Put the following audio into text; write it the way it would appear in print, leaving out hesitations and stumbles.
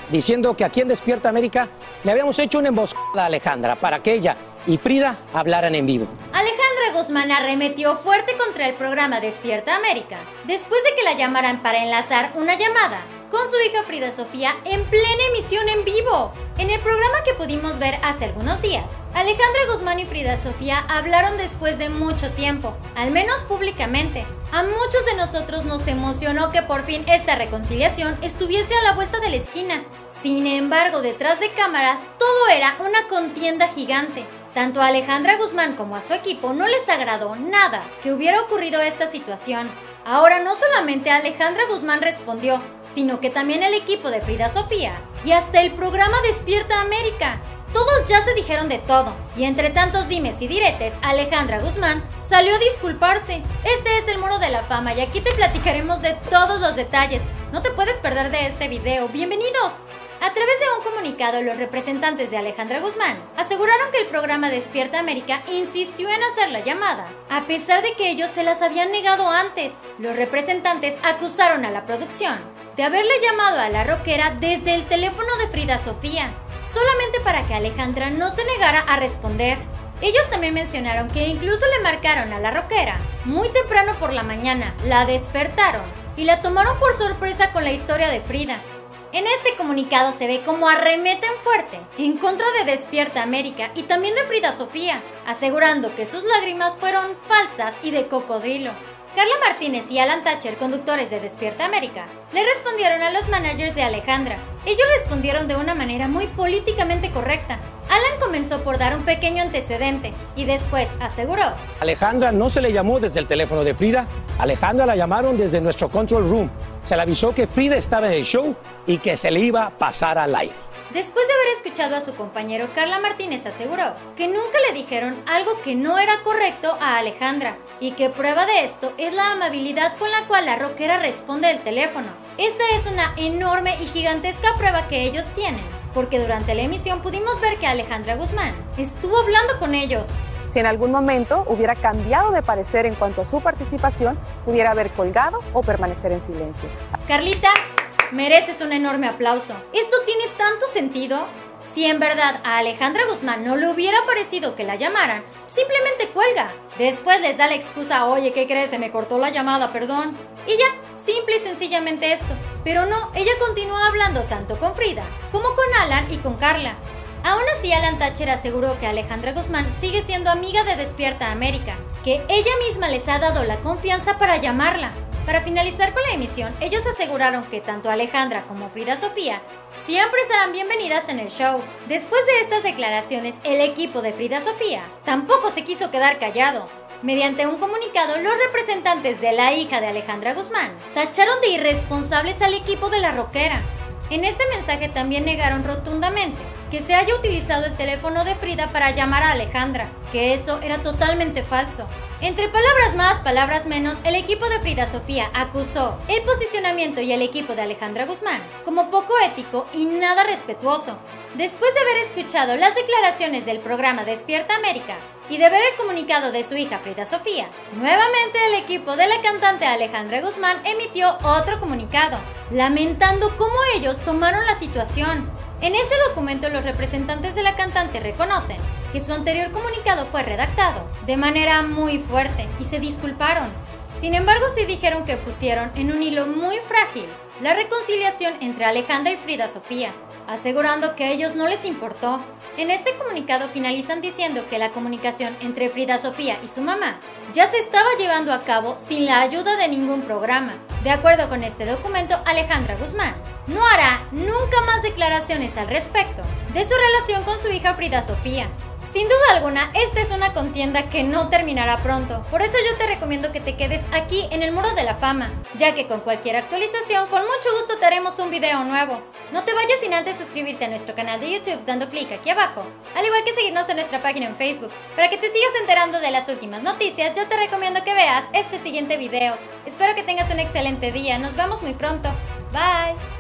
diciendo que aquí en Despierta América le habíamos hecho una emboscada a Alejandra para que ella y Frida hablaran en vivo. Alejandra Guzmán arremetió fuerte contra el programa Despierta América, después de que la llamaran para enlazar una llamada con su hija Frida Sofía en plena emisión en vivo. En el programa que pudimos ver hace algunos días, Alejandra Guzmán y Frida Sofía hablaron después de mucho tiempo, al menos públicamente. A muchos de nosotros nos emocionó que por fin esta reconciliación estuviese a la vuelta de la esquina. Sin embargo, detrás de cámaras, todo era una contienda gigante. Tanto a Alejandra Guzmán como a su equipo no les agradó nada que hubiera ocurrido esta situación. Ahora no solamente Alejandra Guzmán respondió, sino que también el equipo de Frida Sofía y hasta el programa Despierta América. Todos ya se dijeron de todo, y entre tantos dimes y diretes, Alejandra Guzmán salió a disculparse. Este es el Muro de la Fama y aquí te platicaremos de todos los detalles. No te puedes perder de este video. ¡Bienvenidos! A través de un comunicado, los representantes de Alejandra Guzmán aseguraron que el programa Despierta América insistió en hacer la llamada, a pesar de que ellos se las habían negado antes. Los representantes acusaron a la producción de haberle llamado a la rockera desde el teléfono de Frida Sofía, solamente para que Alejandra no se negara a responder. Ellos también mencionaron que incluso le marcaron a la rockera muy temprano por la mañana, la despertaron y la tomaron por sorpresa con la historia de Frida. En este comunicado se ve cómo arremeten fuerte en contra de Despierta América y también de Frida Sofía, asegurando que sus lágrimas fueron falsas y de cocodrilo. Carla Martínez y Alan Thatcher, conductores de Despierta América, le respondieron a los managers de Alejandra. Ellos respondieron de una manera muy políticamente correcta. Alan comenzó por dar un pequeño antecedente y después aseguró: Alejandra no se le llamó desde el teléfono de Frida, Alejandra la llamaron desde nuestro control room. Se le avisó que Frida estaba en el show y que se le iba a pasar al aire. Después de haber escuchado a su compañero, Carla Martínez aseguró que nunca le dijeron algo que no era correcto a Alejandra y que prueba de esto es la amabilidad con la cual la rockera responde el teléfono. Esta es una enorme y gigantesca prueba que ellos tienen, porque durante la emisión pudimos ver que Alejandra Guzmán estuvo hablando con ellos. Si en algún momento hubiera cambiado de parecer en cuanto a su participación, pudiera haber colgado o permanecer en silencio. Carlita, mereces un enorme aplauso. ¿Esto tiene tanto sentido? Si en verdad a Alejandra Guzmán no le hubiera parecido que la llamaran, simplemente cuelga. Después les da la excusa: oye, ¿qué crees? Se me cortó la llamada, perdón. Y ya, simple y sencillamente esto. Pero no, ella continúa hablando tanto con Frida como con Alan y con Carla. Aún así, Alan Thatcher aseguró que Alejandra Guzmán sigue siendo amiga de Despierta América, que ella misma les ha dado la confianza para llamarla. Para finalizar con la emisión, ellos aseguraron que tanto Alejandra como Frida Sofía siempre serán bienvenidas en el show. Después de estas declaraciones, el equipo de Frida Sofía tampoco se quiso quedar callado. Mediante un comunicado, los representantes de la hija de Alejandra Guzmán tacharon de irresponsables al equipo de la rockera. En este mensaje también negaron rotundamente que se haya utilizado el teléfono de Frida para llamar a Alejandra, que eso era totalmente falso. Entre palabras más, palabras menos, el equipo de Frida Sofía acusó el posicionamiento y el equipo de Alejandra Guzmán como poco ético y nada respetuoso. Después de haber escuchado las declaraciones del programa Despierta América y de ver el comunicado de su hija Frida Sofía, nuevamente el equipo de la cantante Alejandra Guzmán emitió otro comunicado, lamentando cómo ellos tomaron la situación. En este documento, los representantes de la cantante reconocen que su anterior comunicado fue redactado de manera muy fuerte y se disculparon. Sin embargo, sí dijeron que pusieron en un hilo muy frágil la reconciliación entre Alejandra y Frida Sofía, asegurando que a ellos no les importó. En este comunicado finalizan diciendo que la comunicación entre Frida Sofía y su mamá ya se estaba llevando a cabo sin la ayuda de ningún programa. De acuerdo con este documento, Alejandra Guzmán no hará nunca más declaraciones al respecto de su relación con su hija Frida Sofía. Sin duda alguna, esta es una contienda que no terminará pronto, por eso yo te recomiendo que te quedes aquí en el Muro de la Fama, ya que con cualquier actualización, con mucho gusto te haremos un video nuevo. No te vayas sin antes suscribirte a nuestro canal de YouTube dando clic aquí abajo, al igual que seguirnos en nuestra página en Facebook. Para que te sigas enterando de las últimas noticias, yo te recomiendo que veas este siguiente video. Espero que tengas un excelente día, nos vemos muy pronto. Bye.